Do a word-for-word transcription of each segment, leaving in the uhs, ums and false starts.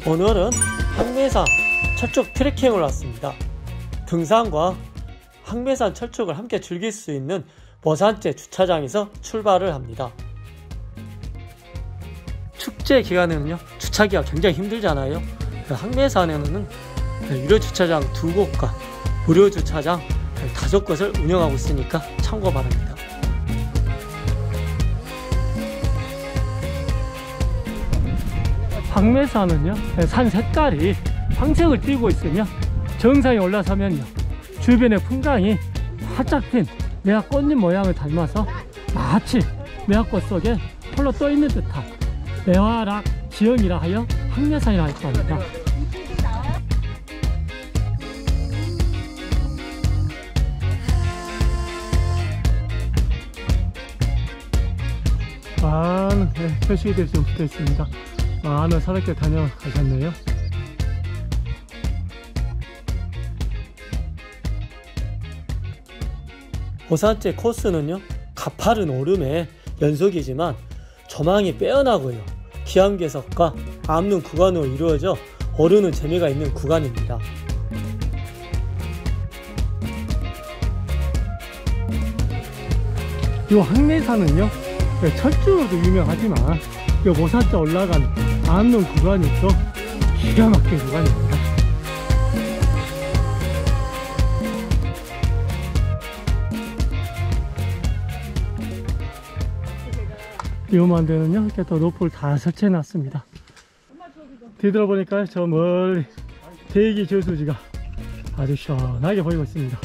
오늘은 항매산 철쭉 트레킹을 왔습니다. 등산과 항매산 철쭉을 함께 즐길 수 있는 모산재 주차장에서 출발을 합니다. 축제 기간에는요 주차하기가 굉장히 힘들잖아요. 항매산에는 유료 주차장 두 곳과 무료 주차장 다섯 곳을 운영하고 있으니까 참고 바랍니다. 항매산은요 산 색깔이 황색을 띠고 있으며 정상에 올라서면요 주변의 풍광이 활짝 핀 매화 꽃잎 모양을 닮아서 마치 매화꽃 속에 홀로 떠 있는 듯한 매화락 지형이라 하여 항매산이라 할수 합니다. 많은 네, 표시들이 좀 붙어 있습니다. 많은 사람들 다녀가셨네요. 모산재 코스는요 가파른 오름의 연속이지만 조망이 빼어나고요 기암괴석과 암릉 구간으로 이루어져 오르는 재미가 있는 구간입니다. 이 항매산은요 철쭉으로도 유명하지만 이 모산재 올라간 암릉 구간이 또 기가 막힌 구간입니다. 위험한 데는요 이렇게 또 로프를 다 설치해 놨습니다. 뒤돌아보니까 저 멀리 대기 저수지가 아주 시원하게 보이고 있습니다.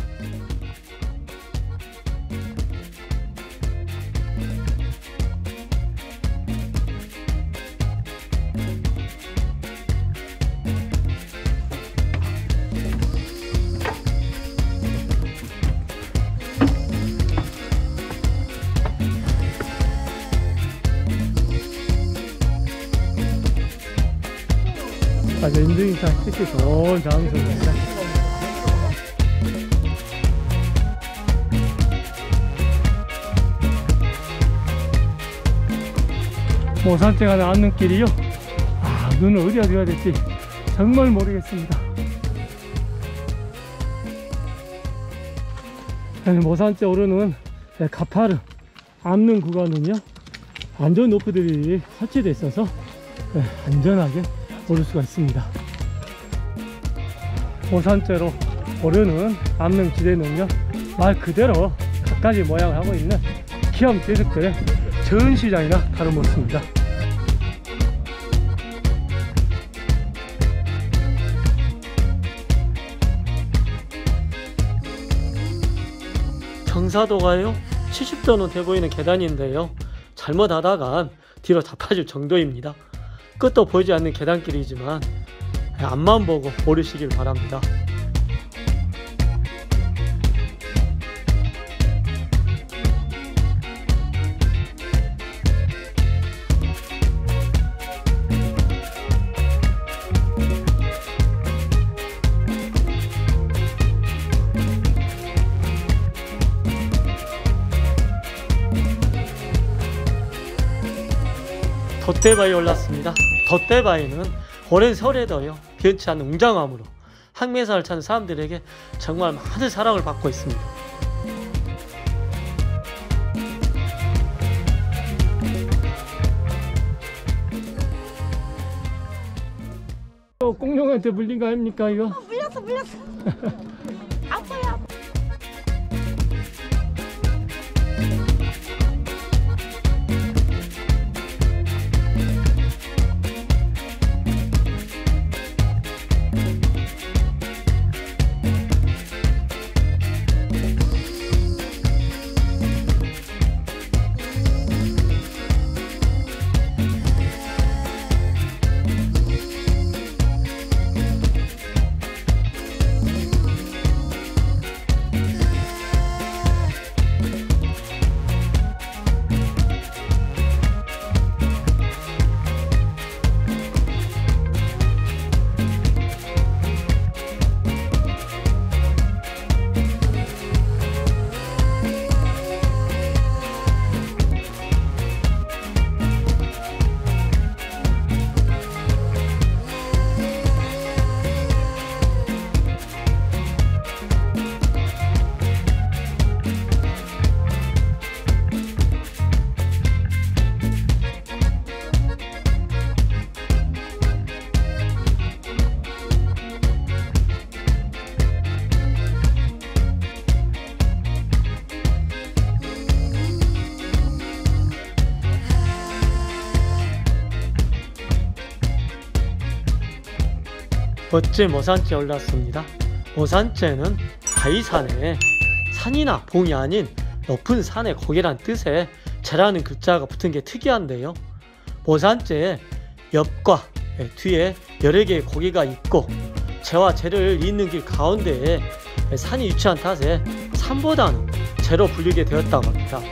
아주 인증샷 찍기 좋은 장소입니다. 모산재 가는 안릉길이요 아 눈을 어디다 둬야 될지 정말 모르겠습니다. 모산재 오르는 가파른 암릉 구간은요 안전 로프들이 설치되어 있어서 안전하게 오를 수가 있습니다. 모산재로 오르는 암릉 지대는요 말 그대로 각각의 모양을 하고 있는 기암괴석들의 전시장이나 다름없습니다. 경사도가요 칠십 도는 돼 보이는 계단인데요 잘못 하다간 뒤로 자빠질 정도입니다. 끝도 보이지 않는 계단길이지만 앞만 보고 오르시길 바랍니다. 돛대바위에 올랐습니다. 돛대바위는 오랜 세월에도요 변치 않는 웅장함으로 항매산을 찾는 사람들에게 정말 많은 사랑을 받고 있습니다. 또 공룡한테 물린 거 아닙니까 이거? 어, 물렸어 물렸어. 아파요. 멋진 모산째에 올랐습니다. 모산째는 바위산에 산이나 봉이 아닌 높은 산의 고개란 뜻의 재라는 글자가 붙은 게 특이한데요. 모산째의 옆과 뒤에 여러 개의 고개가 있고 재와 재를 잇는 길 가운데에 산이 위치한 탓에 산보다는 재로 불리게 되었다고 합니다.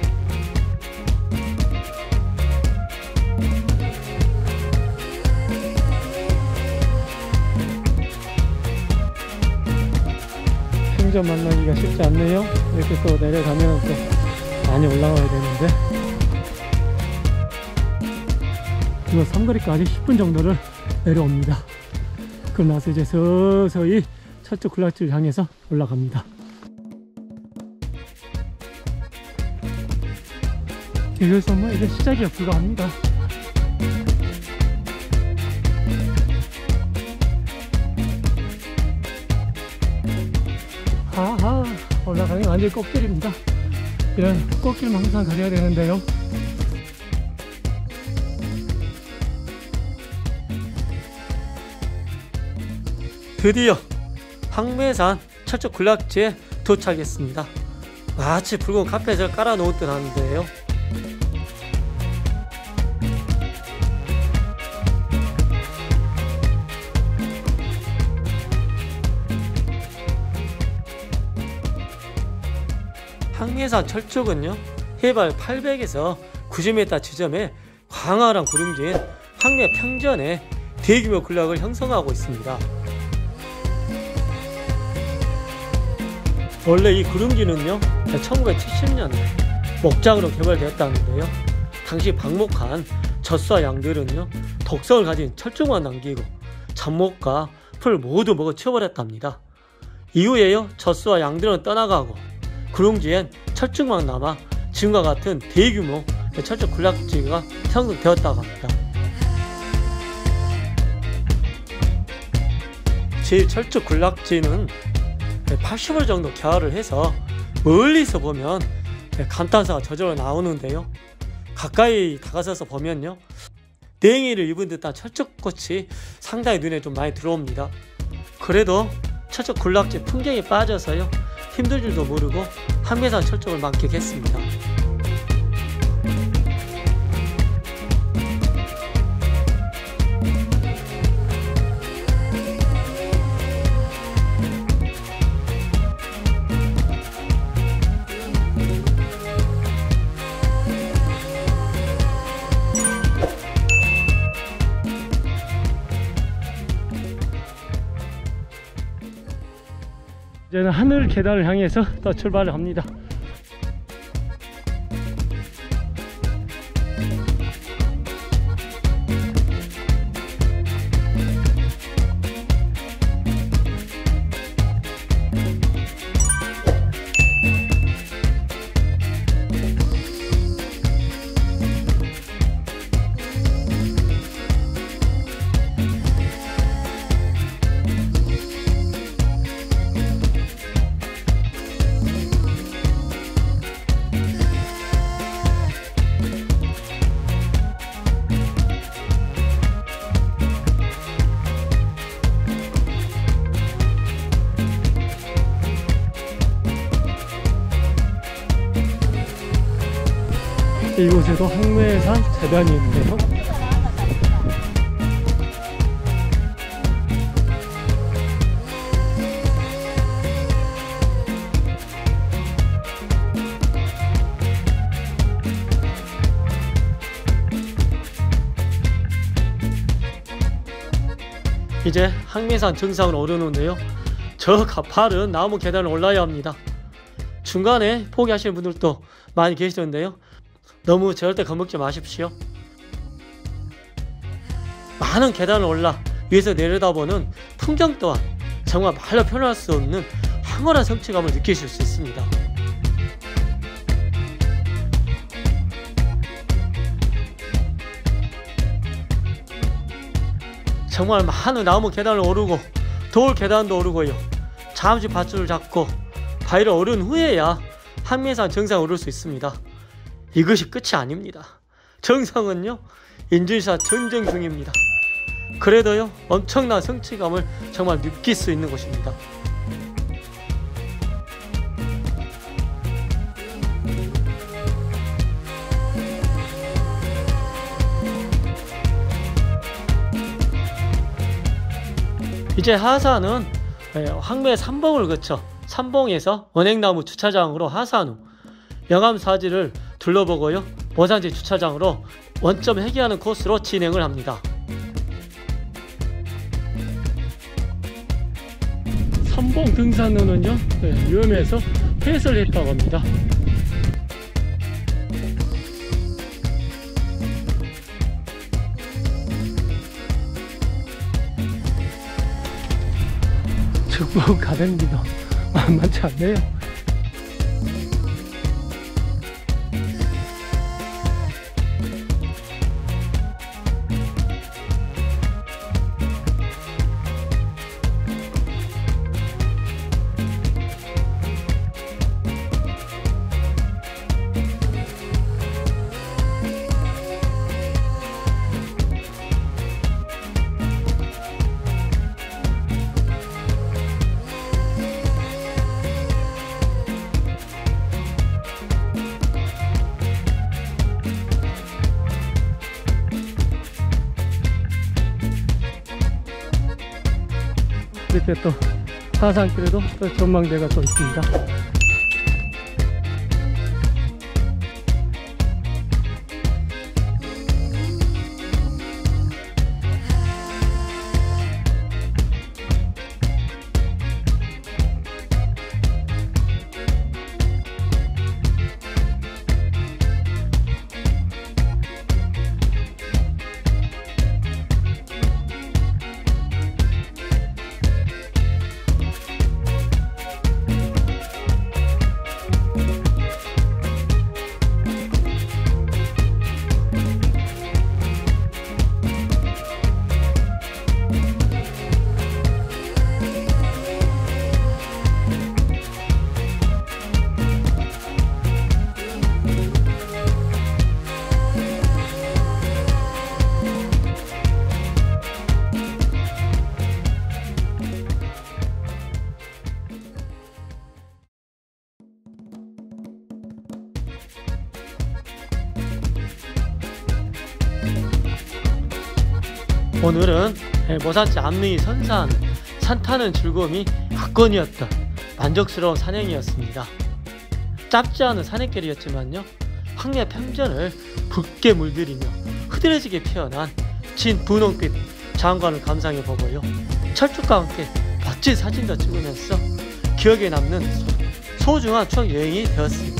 풍전 만나기가 쉽지 않네요. 이렇게 또 내려가면 또 많이 올라가야 되는데, 이거 삼거리까지 십 분 정도를 내려옵니다. 그럼 나서 이제 서서히 철쭉 군락지를 향해서 올라갑니다. 그래서 뭐 이제 시작이야 불가합니다. 하하, 올라가는 게 완전히 꼭길입니다. 이런 꼭길만 항상 가려야 되는데요. 드디어 황매산 철쭉 군락지에 도착했습니다. 마치 붉은 카펫을 깔아 놓은 듯 하는데요. 황매산 철쭉은요, 해발 팔백에서 구십 미터 지점에 광활한 구릉지인 황매 평전에 대규모 군락을 형성하고 있습니다. 원래 이 구릉지는요, 천구백칠십 년에 목장으로 개발되었다는데요, 당시 방목한 젖소와 양들은요 독성을 가진 철쭉만 남기고 잡목과 풀 모두 먹어 치워버렸답니다. 이후에요, 젖소와 양들은 떠나가고 구릉지엔 철쭉만 남아 지금과 같은 대규모 철쭉 군락지가 형성되었다고 합니다. 제일철쭉 군락지는 팔십 월 정도 개화를 해서 멀리서 보면 감탄사가 저절로 나오는데요, 가까이 다가서서 보면요, 냉이를 입은 듯한 철쭉꽃이 상당히 눈에 좀 많이 들어옵니다. 그래도 철쭉 군락지 풍경에 빠져서요 힘들 줄도 모르고 황매산 철쭉을 만끽했습니다. 이제는 하늘 계단을 향해서 또 출발을 합니다. 이곳에도 황매산 재단이 있는데요. 이제 황매산 정상으로 오르는데요, 저 가파른 나무 계단을 올라야 합니다. 중간에 포기하시는 분들도 많이 계시던데요, 너무 절대 겁먹지 마십시오. 많은 계단을 올라 위에서 내려다보는 풍경 또한 정말 말로 표현할 수 없는 황홀한 성취감을 느끼실 수 있습니다. 정말 많은 나무 계단을 오르고 돌 계단도 오르고요, 잠시 밧줄을 잡고 바위를 오른 후에야 황매산 정상에 오를 수 있습니다. 이것이 끝이 아닙니다. 정상은요 인증샷 전쟁 중입니다. 그래도요 엄청난 성취감을 정말 느낄 수 있는 곳입니다. 이제 하산은 황매 삼봉을 거쳐 삼봉에서 은행나무 주차장으로 하산 후 영암사지를 둘러보고요 모산지 주차장으로 원점 회귀하는 코스로 진행을 합니다. 삼봉 등산로는요 위험해서 폐쇄를 했다고 합니다. 즉보 가댕기도 만만치 않네요. 이렇게 또 하산길에도 또 전망대가 또 있습니다. 오늘은 모산지 앞릉이 선사하는 산타는 즐거움이 압권이었던 만족스러운 산행이었습니다. 짧지 않은 산행길이었지만요 황야 평전을 붉게 물들이며 흐드러지게 피어난 진 분홍빛 자연관을 감상해보고요 철쭉과 함께 멋진 사진도 찍으면서 기억에 남는 소중한 추억 여행이 되었습니다.